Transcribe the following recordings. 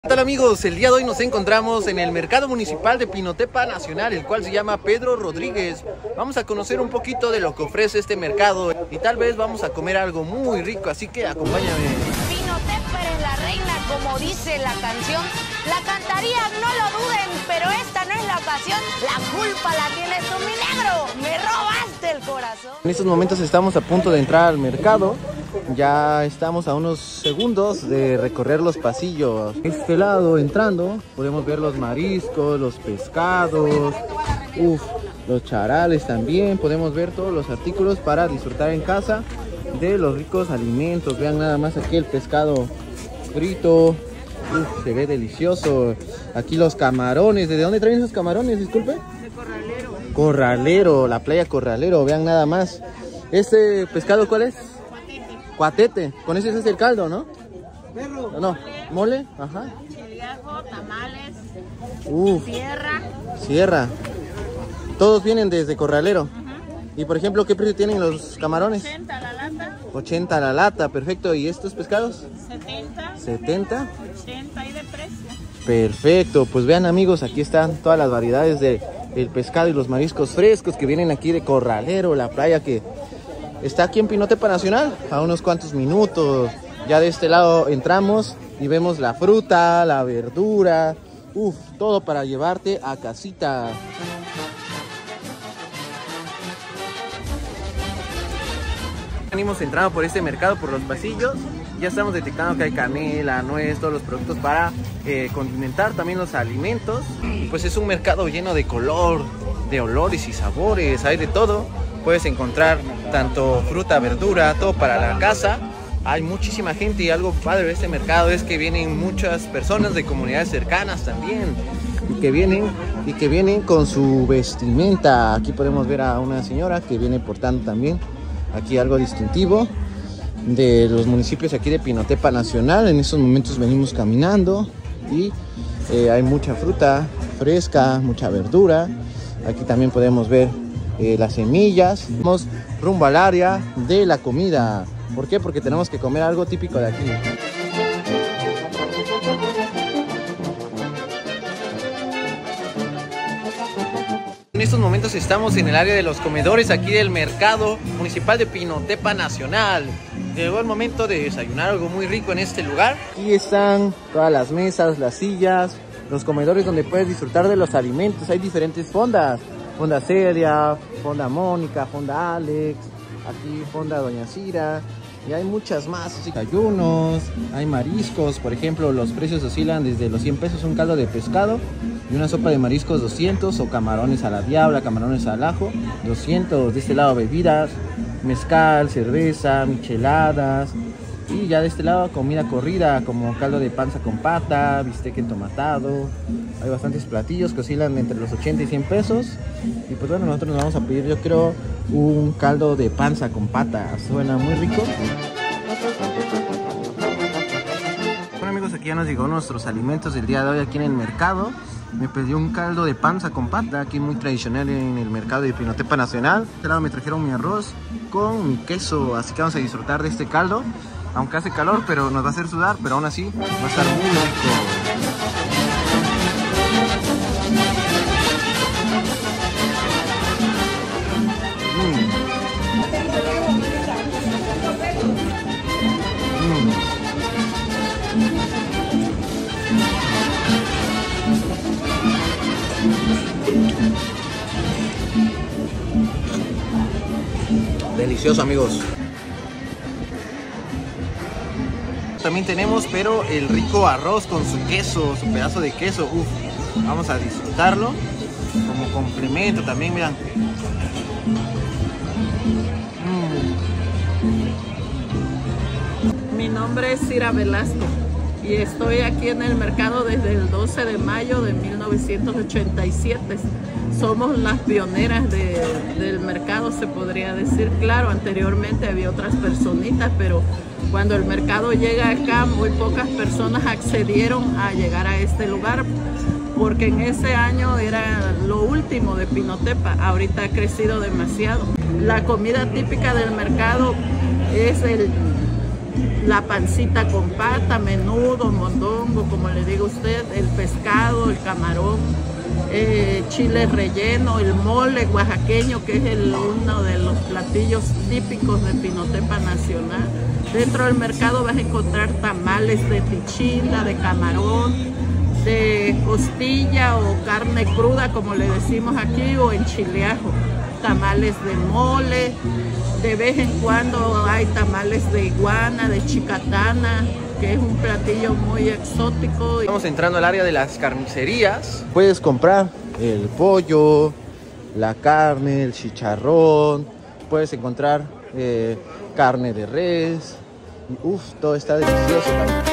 ¿Qué tal, amigos? El día de hoy nos encontramos en el mercado municipal de Pinotepa Nacional, el cual se llama Pedro Rodríguez. Vamos a conocer un poquito de lo que ofrece este mercado y tal vez vamos a comer algo muy rico, así que acompáñame. Pinotepa eres la reina, como dice la canción. La cantaría, no lo duden, pero esta no es la ocasión. La culpa la tienes tú, mi negro. Me robaste el corazón. En estos momentos estamos a punto de entrar al mercado. Ya estamos a unos segundos de recorrer los pasillos. Este lado entrando podemos ver los mariscos, los pescados, los charales también. Podemos ver todos los artículos para disfrutar en casa de los ricos alimentos. Vean nada más aquí el pescado frito. Se ve delicioso. Aquí los camarones. ¿De dónde traen esos camarones? Disculpe. De Corralero. Corralero, la playa Corralero. Vean nada más. ¿Este pescado cuál es? Cuatete, con ese es el caldo, ¿no? Perro. No, mole, ajá. Chiliajo, tamales, Sierra. sierra. Todos vienen desde Corralero. Y por ejemplo, ¿qué precio tienen los camarones? 80 la lata, 80 la lata, perfecto. ¿Y estos pescados? 70, 70. 80 y de precio. Perfecto, pues vean, amigos, aquí están todas las variedades del pescado y los mariscos frescos que vienen aquí de Corralero, la playa que está aquí en Pinotepa Nacional, a unos cuantos minutos. Ya de este lado entramos y vemos la fruta, la verdura, todo para llevarte a casita. Venimos entrando por este mercado, por los pasillos. Ya estamos detectando que hay canela, nuez, todos los productos para condimentar también los alimentos. Y pues es un mercado lleno de color, de olores y sabores, hay de todo. Puedes encontrar tanto fruta, verdura, todo para la casa. Hay muchísima gente y algo padre de este mercado es que vienen muchas personas de comunidades cercanas también y que vienen con su vestimenta. Aquí podemos ver a una señora que viene portando también aquí algo distintivo de los municipios aquí de Pinotepa Nacional. En estos momentos venimos caminando y hay mucha fruta fresca, mucha verdura. Aquí también podemos ver las semillas. Vamos rumbo al área de la comida. ¿Por qué? Porque tenemos que comer algo típico de aquí. En estos momentos estamos en el área de los comedores aquí del mercado municipal de Pinotepa Nacional. Llegó el momento de desayunar algo muy rico en este lugar. Aquí están todas las mesas, las sillas, los comedores donde puedes disfrutar de los alimentos. Hay diferentes fondas. Fonda Celia, Fonda Mónica, Fonda Alex, aquí Fonda Doña Cira, y hay muchas más. Desayunos, hay mariscos, por ejemplo, los precios oscilan desde los 100 pesos un caldo de pescado y una sopa de mariscos 200, o camarones a la diabla, camarones al ajo, 200. De este lado bebidas, mezcal, cerveza, micheladas. Y ya de este lado comida corrida como caldo de panza con pata, bistec entomatado. Hay bastantes platillos que oscilan entre los 80 y 100 pesos. Y pues bueno, nosotros nos vamos a pedir, yo creo, un caldo de panza con pata. Suena muy rico. Bueno, amigos, aquí ya nos llegó nuestros alimentos del día de hoy aquí en el mercado. Me pedí un caldo de panza con pata, aquí muy tradicional en el mercado de Pinotepa Nacional. De este lado me trajeron mi arroz con mi queso, así que vamos a disfrutar de este caldo. Aunque hace calor, pero nos va a hacer sudar, pero aún así va a estar muy rico. Delicioso, amigos. También tenemos, pero el rico arroz con su queso, su pedazo de queso. Vamos a disfrutarlo como complemento también, miren. Mi nombre es Cira Velasco y estoy aquí en el mercado desde el 12 de mayo de 1987. Somos las pioneras del mercado, se podría decir. Claro, anteriormente había otras personitas, pero cuando el mercado llega acá, muy pocas personas accedieron a llegar a este lugar, porque en ese año era lo último de Pinotepa. Ahorita ha crecido demasiado. La comida típica del mercado es la pancita con pata, menudo, mondongo, como le diga usted, el pescado, el camarón, chile relleno, el mole oaxaqueño, que es uno de los platillos típicos de Pinotepa Nacional. Dentro del mercado vas a encontrar tamales de tichinda, de camarón, de costilla o carne cruda, como le decimos aquí, o en chileajo, tamales de mole, de vez en cuando hay tamales de iguana, de chicatana, que es un platillo muy exótico. Estamos entrando al área de las carnicerías. Puedes comprar el pollo, la carne, el chicharrón, puedes encontrar carne de res. Uf, todo está delicioso también.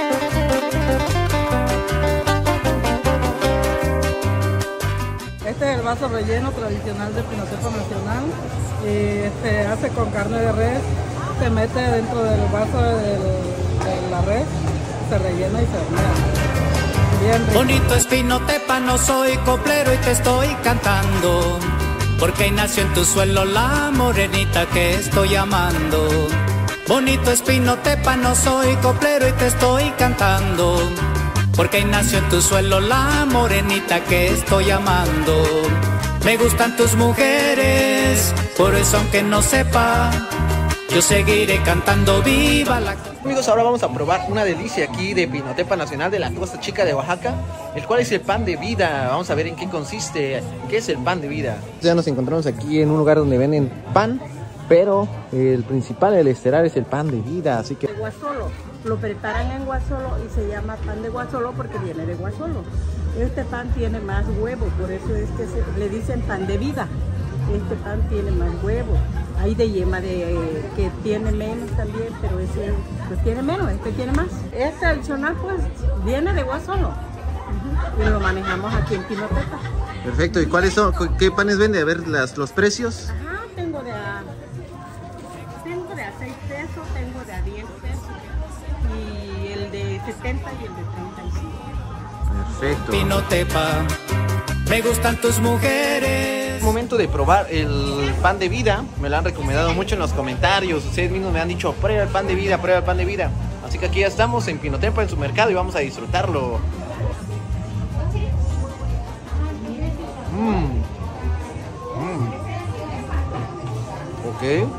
Este es el vaso relleno tradicional de Pinotepa Nacional. Se hace con carne de res, se mete dentro del vaso de la res, se rellena y se hornea. Bien rico. Bonito es Pinotepa, no soy coplero y te estoy cantando, porque ahí nació en tu suelo la morenita que estoy amando. Bonito es Pinotepa, no soy coplero y te estoy cantando, porque ahí nació en tu suelo la morenita que estoy amando. Me gustan tus mujeres, por eso aunque no sepa, yo seguiré cantando viva la... Amigos, ahora vamos a probar una delicia aquí de Pinotepa Nacional de la Costa Chica de Oaxaca, el cual es el pan de vida. Vamos a ver en qué consiste, qué es el pan de vida. Ya nos encontramos aquí en un lugar donde venden pan, pero el principal, el estelar, es el pan de vida, así que... Guasolo, lo preparan en guasolo y se llama pan de guasolo porque viene de guasolo. Este pan tiene más huevo, por eso es que le dicen pan de vida. Este pan tiene más huevo. Hay de yema que tiene menos también, pero ese pues tiene menos, este tiene más. Este adicional pues viene de guasolo y lo manejamos aquí en Pinotepa. Perfecto, ¿y cuáles son? ¿Qué panes vende? A ver los precios. Ajá, tengo de a 6 pesos, tengo de a 10 pesos y el de 70 y el de 35. Perfecto. Pinotepa, me gustan tus mujeres. Momento de probar el pan de vida. Me lo han recomendado mucho en los comentarios. Ustedes mismos me han dicho, prueba el pan de vida, prueba el pan de vida. Así que aquí ya estamos en Pinotepa, en su mercado, y vamos a disfrutarlo. Ok.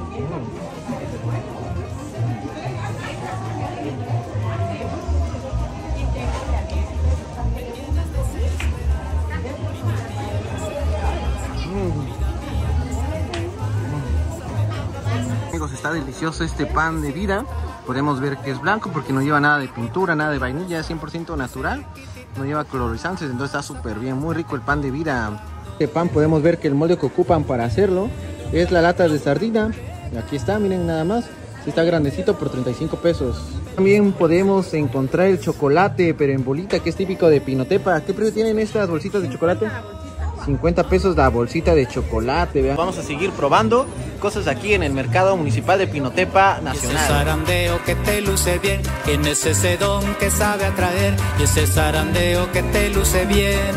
Amigos, está delicioso este pan de vida. Podemos ver que es blanco porque no lleva nada de pintura, nada de vainilla, es 100% natural. No lleva colorizantes, entonces está súper bien, muy rico el pan de vida. Este pan podemos ver que el molde que ocupan para hacerlo es la lata de sardina. Y aquí está, miren nada más. Sí, está grandecito por 35 pesos. También podemos encontrar el chocolate, pero en bolita, que es típico de Pinotepa. ¿Qué precio tienen estas bolsitas de chocolate? 50 pesos la bolsita de chocolate, vean. Vamos a seguir probando cosas aquí en el mercado municipal de Pinotepa Nacional. Ese zarandeo que te luce bien, tienes ese don que sabe atraer, y ese zarandeo que te luce bien.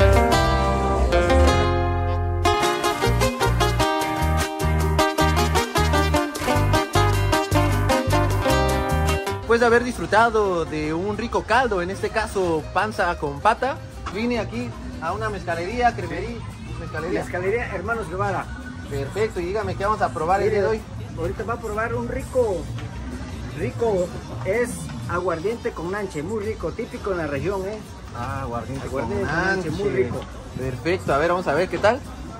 Después de haber disfrutado de un rico caldo, en este caso panza con pata, vine aquí a una mezcalería, Mezcalería Hermanos Guevara. Perfecto, y dígame qué vamos a probar el día de hoy. Ahorita va a probar un rico, es aguardiente con nanche, muy rico, típico en la región, Ah, aguardiente con con nanche, nanche, muy rico. Perfecto, a ver, vamos a ver qué tal.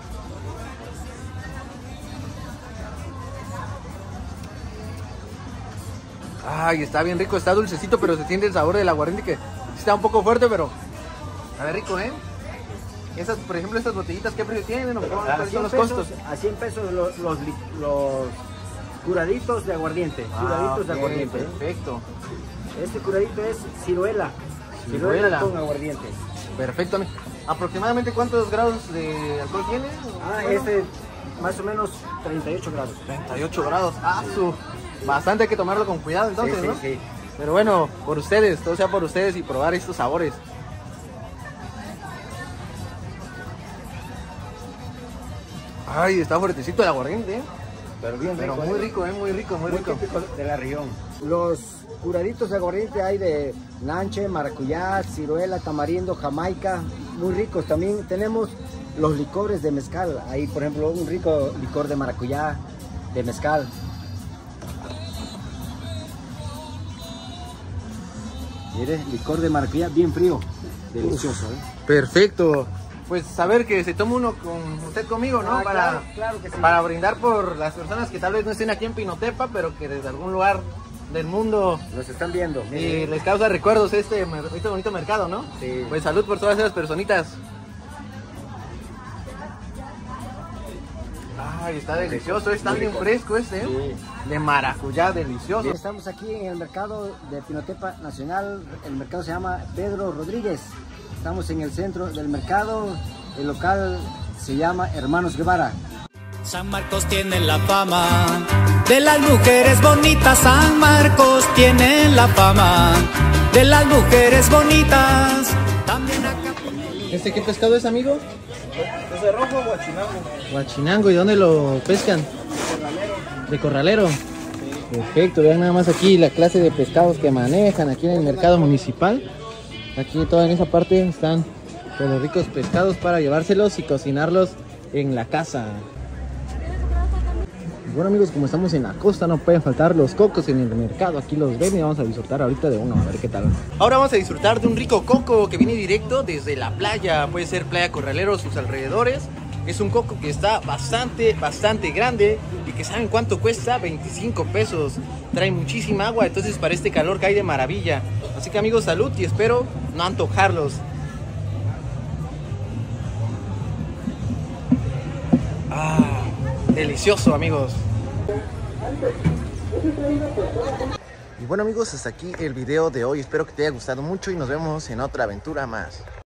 Ay, está bien rico, está dulcecito, pero se siente el sabor del aguardiente que está un poco fuerte, pero a ver, rico, ¿eh? Esas, por ejemplo, estas botellitas, ¿qué precio tienen? ¿Cuáles son los costos? A 100 pesos los curaditos de aguardiente. Curaditos de aguardiente. Perfecto. Este curadito es ciruela. Ciruela con aguardiente. Perfecto. ¿Aproximadamente cuántos grados de alcohol tiene? Este más o menos 38 grados. 38 grados. Bastante hay que tomarlo con cuidado entonces, sí, ¿no? Sí. Pero bueno, por ustedes, todo sea por ustedes y probar estos sabores. Ay, está fuertecito el aguardiente, ¿eh? Pero bien rico. Pero muy rico, muy rico, muy rico. Típico de la región. Los curaditos de aguardiente hay de nanche, maracuyá, ciruela, tamarindo, jamaica, muy ricos. También tenemos los licores de mezcal. Ahí, por ejemplo, un rico licor de maracuyá, de mezcal. Mire, licor de maracuyá bien frío, delicioso, ¿eh? Perfecto. Pues saber que se toma uno con usted conmigo, ¿no? Claro que sí. Para brindar por las personas que tal vez no estén aquí en Pinotepa, pero que desde algún lugar del mundo Nos están viendo. y les causa recuerdos este bonito mercado, ¿no? Sí. Pues salud por todas esas personitas. Ay, está delicioso, está bien fresco este, ¿eh? Sí. De maracuyá, delicioso. Bien, estamos aquí en el mercado de Pinotepa Nacional. El mercado se llama Pedro Rodríguez. Estamos en el centro del mercado. El local se llama Hermanos Guevara. San Marcos tiene la fama de las mujeres bonitas. San Marcos tiene la fama de las mujeres bonitas. También acá. ¿Este qué pescado es, amigo? Es de rojo guachinango. Guachinango, ¿y dónde lo pescan? De corralero. Perfecto, vean nada más aquí la clase de pescados que manejan aquí en el mercado municipal. Aquí toda en esa parte están pues, los ricos pescados para llevárselos y cocinarlos en la casa. Bueno amigos, como estamos en la costa no pueden faltar los cocos en el mercado. Aquí los ven y vamos a disfrutar ahorita de uno, a ver qué tal. Ahora vamos a disfrutar de un rico coco que viene directo desde la playa. Puede ser Playa Corralero, sus alrededores. Es un coco que está bastante grande y que ¿saben cuánto cuesta? 25 pesos. Trae muchísima agua, entonces para este calor cae de maravilla. Así que amigos, salud y espero no antojarlos. Ah, delicioso amigos. Y bueno amigos, hasta aquí el video de hoy. Espero que te haya gustado mucho y nos vemos en otra aventura más.